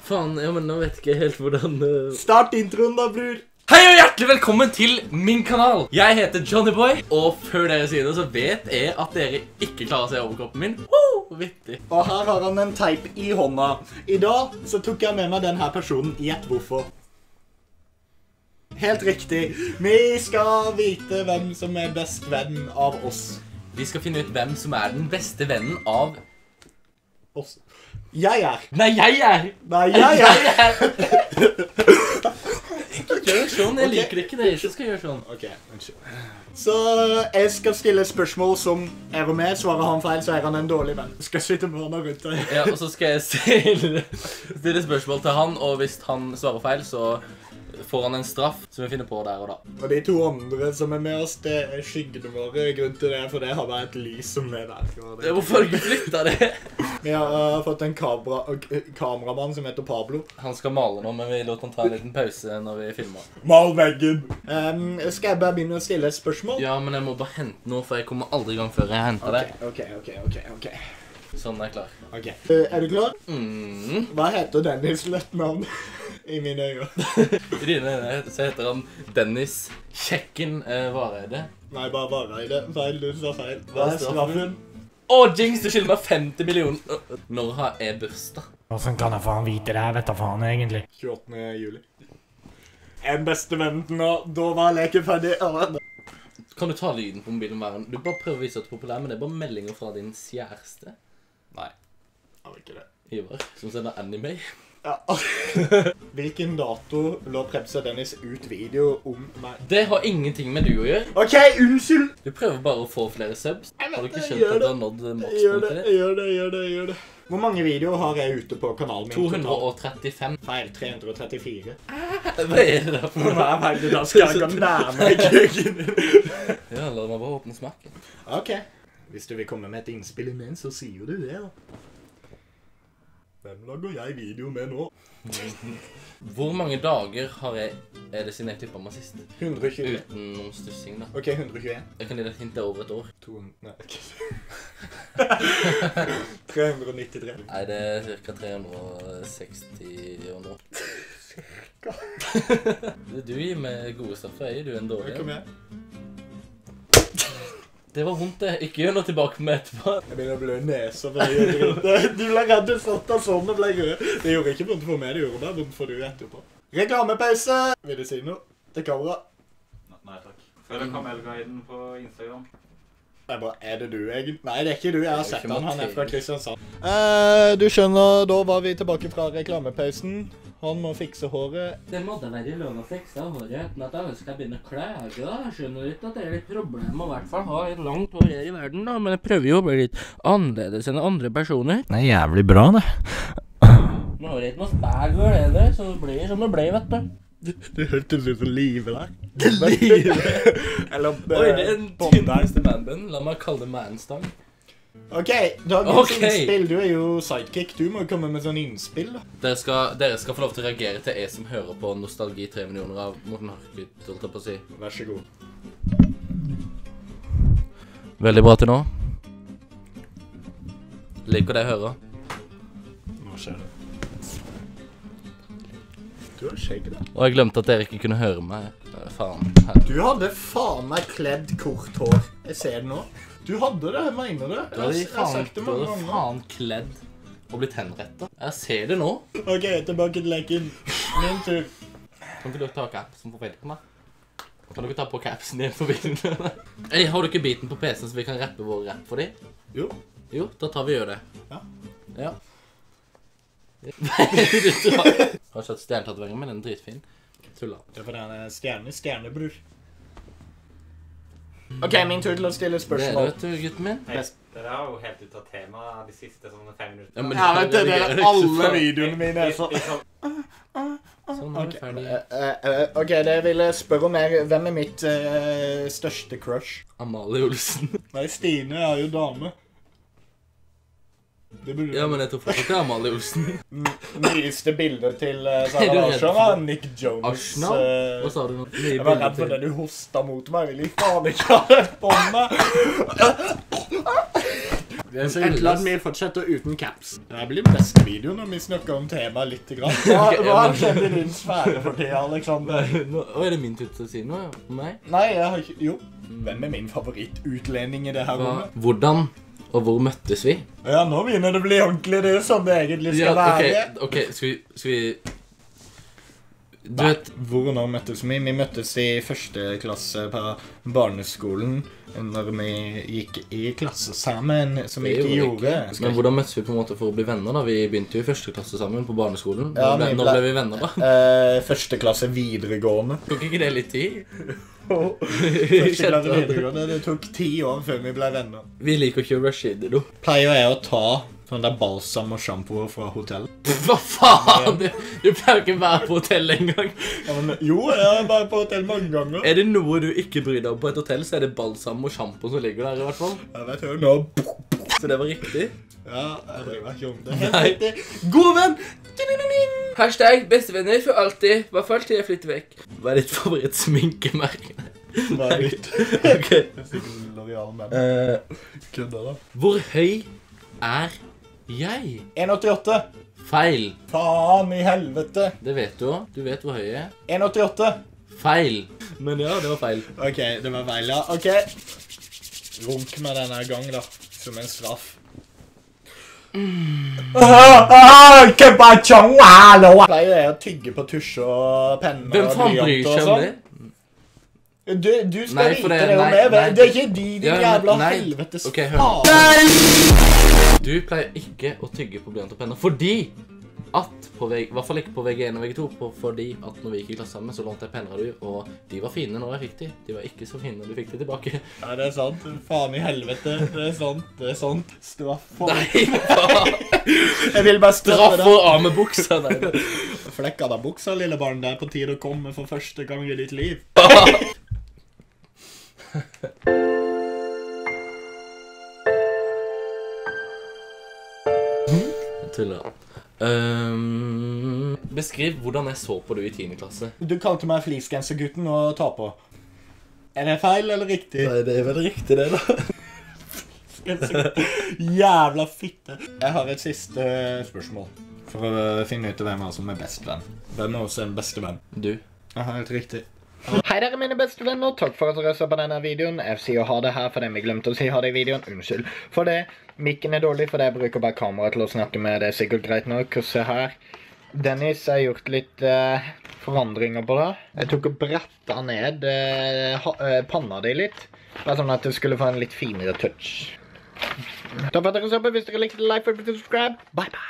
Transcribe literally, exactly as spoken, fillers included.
Faen, ja, men nå vet jeg ikke helt hvordan... Uh... Start introen da, bror! Hei og hjertelig velkommen til min kanal! Jeg heter Johnnyboy, og før dere sier det så vet jeg at dere ikke klarer å se overkroppen min. Woo! Vittig. Og her har han en teip i hånda. I dag så tok jeg med meg denne personen. Gjett hvorfor. Helt riktig. Vi skal vite hvem som er best venn av oss. Vi skal finne ut hvem som er den beste vennen av... oss. Jeg er. Nei, jeg er! Nei, jeg er. Jeg er! Ikke gjør sånn, jeg liker ikke det. Jeg skal gjøre sånn. Ok, unnskyld. Så jeg skal stille et spørsmål som er og med. Svarer han feil, så er han en dårlig venn. Skal jeg sitte med han rundt deg? Ja, og så skal jeg stille, stille spørsmål til han, og hvis han svarer feil, så får han en straff som vi finner på der og da. Og de to andre som er med oss, det er skyggene våre. Grunnen til det, for det har vært et lys som er der. Det. Hvorfor har du ikke flyttet det? Vi har uh, fått en kamera, uh, kameramann som heter Pablo. Han skal male nå, men vi låter han ta en liten pause når vi filmer. Mal veggen! Um, skal jeg bare begynne å stille et spørsmål? Ja, men jeg må bare hente noe, for jeg kommer aldri i gang før jeg henter det. Ok, ok, ok, ok. Sånn er jeg klar. Ok. Uh, er du klar? Mm. Hva heter Dennis Løttnavn? I mine øyne. I dine øyne så heter han Dennis Kjekken eh, Vareide. Nei, bare Vareide. Feil, du sa feil. Hva er straffen? Åh, Jinx, du skylder meg femti millioner. Når har jeg bursdag? Hvordan kan jeg faen vite det? Jeg vet da faen egentlig. tjueåttende juli. En beste vennen nå. Da var leken ferdig. Kan du ta lyden på mobilen hver? Du bare prøver å vise at du er populær, men det er bare meldinger fra din kjæreste. Nei. Jeg vil ikke det. Ivar, som sender anime. Ja. Hvilken dato lå Prebz og Dennis ut video om meg? Det har ingenting med du å gjøre. Ok, unnskyld! Du prøver bare å få flere subs. Har du ikke skjønt Gjør at du det. har nådd Gjør det, makspunktet ditt? gjør det, gjør det, gjør det. Hvor mange videoer har jeg ute på kanalen min? to hundre og trettifem. Feil, tre hundre og trettifire. Hva er det der for noe? Hva er det da? Skal jeg gå nærmere kuken din? Ja, la meg bare åpne smaken. Ok. Hvis du vil komme med et innspill i min, så sier du det da. Hvem lager jeg video med nå? Hvor mange dager har jeg, er det siden jeg klippet meg sist? hundre og tjue. Uten noen stussing da. Ok, hundre og tjue. Jeg kan gi deg et hint, det er over et år. to hundre, nei, ok. tre hundre og nittitre. Nei, det er cirka tre hundre og seksti og nå. Du gir meg gode stoffer, jeg gir du en dårlig. Kom igjen. Det var vondt det, ikke gjør noe tilbake på meg etterpå. Jeg begynner å blø nesa for det gjør vondt. Du ble redd, du satt av sånn og ble rød. Det gjorde ikke vondt for meg, det gjorde bare vondt for du etterpå. Reklamepause! Vil du si noe til kamera? Nei takk. Følg Kamelguiden på Instagram. Jeg bare, er det du egentlig? Nei, det er ikke du, jeg har Det er sett ikke han, han er Mathilde. fra Kristiansand. Eh, du skjønner, da var vi tilbake fra reklamepausen. Han må fikse håret. Det måtte være lov å fikse håret uten at alle skal begynne å klage da. Jeg skjønner litt at det er litt problem å i hvert fall ha et langt hår her i verden da, men jeg prøver jo å bli litt annerledes enn andre personer. Det er jævlig bra, det. Nå har jeg ikke noe spæl hår heller, så det blir som det ble, vet du. Det hørtes ut som livet der. Livet? Eller Oi, det er den tynneste man-bun. La meg kalle det manstang. Ok, dagens Ok. innspill. Du er jo sidekick. Du må komme med sånn innspill da. Dere skal, dere skal få lov til å reagere til jeg som hører på Nostalgi tre millioner av Morten Harket, holdt jeg på å si. Vær så god. Veldig bra til nå. Liker det jeg hører. Nå skjer det. Du har skjegg da. Og jeg glemte at dere ikke kunne høre meg. Eh, Faen. Her. Du hadde faen meg kledd kort hår. Jeg ser det nå. Du hadde det, jeg mener det. Du hadde Jeg, jeg har faen, sagt det du mange hadde ganger. faen kledd og blitt henrettet. Jeg ser det nå. Ok, tilbake til leken. Min tur. Kan ikke du ta capsen på feltet på meg? Kan du ikke ta på capsen igjen for bilen? Hey, har du ikke biten på P C-en så vi kan rappe vår rapp for dem? Jo. Jo, da tar vi gjør det. Ja. Ja. Har du sett stjernetatoveringen, men den er dritfin. Tulla. Det er for den er stjerne, stjernebror. Ok, min tur til å stille Det er det, spørsmål. vet du, gutten min. Hei, dere har jo helt ut av tema de siste sånne fem minutter. Ja, men- Ja, vet du, det er ikke alle faen. videoene mine er så... Liksom, Sånn er Ok, vi ferdig. eh, eh, ok, det vil jeg spørre om er, hvem er mitt eh, største crush? Amalie Olsen. Nei, Stine er jo dame. Det burde Ja, men jeg tror fortsatt det er Amalie Olsen. Nyeste bildet til uh, Er Sara du redd Larsson for var det? Nick Jonas. Arsenal? eh, Hva sa du nå? Nye jeg var bilder redd for til- det du hosta mot meg. Jeg ville faen ikke ha det på meg. Det er så ille at vi fortsetter uten caps. Det blir den beste videoen når vi snakker om temaet litt grann. Hva, hva har skjedd i din sfære for tida, Alexander? Nå er det min tur til å si noe, ja? Meg? Nei, jeg har ikke... Jo, hvem er min favorittutlending i det her Hva? rommet? Hvordan og hvor møttes vi? Ja, nå begynner det å bli ordentlig det som det egentlig skal Ja, være. ok, ok, skal vi... Skal vi du Nei, vet... hvor og når møttes vi? Vi møttes i første klasse på barneskolen, når vi gikk i klasse sammen, som vi Det ikke gjorde gjorde. ikke. Men hvordan møttes vi på en måte for å bli venner da? Vi begynte jo i første klasse sammen på barneskolen. Når, Ja, ble, vi når ble- ble vi venner da? Eh, første klasse videregående. Tok ikke det litt tid? Første klasse videregående, det tok ti år før vi ble venner. Vi liker ikke å rushe inn i noe. Pleier jeg å ta sånn der balsam og shampoo fra hotell? Hva faen? Du, du pleier ikke å være på hotell en gang. Ja, men, jo, jeg er bare på hotell mange ganger. Er det noe du ikke bryr deg om på et hotell, så er det balsam og shampoo som ligger der i hvert fall. Jeg vet jo nå. Så det var riktig. Ja, jeg bryr meg ikke om det. Helt Nei. riktig. God venn! Hashtag bestevenner for alltid. Hva for alltid jeg flytter vekk. Hva er ditt favorittsminkemerke? Hva er ditt? Ok. Jeg er sikkert L'Oreal, men Eh, kødder da. hvor høy er jeg? en komma åttiåtte. Feil. Faen i helvete. Det vet du også. Du vet hvor høy jeg er. en komma åttiåtte. Feil. Men ja, det var feil. Ok, det var feil, ja. Ok. Runk meg denne gang, da. Som en straff. Pleier jeg å tygge på tusj og penner Hvem og faen bryr blyant og seg om sånn? det? Du, du skal Nei, vite for det, det- om nei, jeg vet. nei. Det er ikke de, din Ja, men- jævla nei. helvetes Ok, hør. faen. Du pleier ikke å tygge på blyant og penner, fordi at på vei, i hvert fall ikke på V G en og V G to, på, fordi at når vi gikk i klasse sammen, så lånte jeg penner av du, og de var fine når jeg fikk de. De var ikke så fine når du fikk de tilbake. Ja, det er sant. Faen i helvete. Det er sant. Det er sant. Straff for... Nei, faen. Jeg vil bare straffe Straff deg. for av med buksa. Nei. Flekk av deg buksa, lille barn. Det er på tide å komme for første gang i ditt liv. Jeg tuller. Um, beskriv hvordan jeg så på du i tiende klasse. Du kalte meg flisgensergutten og ta på. Er det feil eller riktig? Nei, det er vel riktig det da. Jævla fitte. Jeg har et siste spørsmål. For å finne ut hvem som er best venn. Hvem er også en beste venn? Du. Jeg har helt riktig. Hei dere mine beste venner, takk for at dere så på denne videoen. Jeg sier ha det her for dem vi glemte å si ha det i videoen. Unnskyld for det. Mikken er dårlig, for jeg bruker bare kamera til å snakke med. Det er sikkert greit nok. Se her. Dennis har gjort litt uh, forandringer på det. Jeg tok og bretta ned uh, ha, uh, panna di litt. Bare sånn at det skulle få en litt finere touch. Takk for at dere så på. Hvis dere likte det, like, subscribe. Bye bye.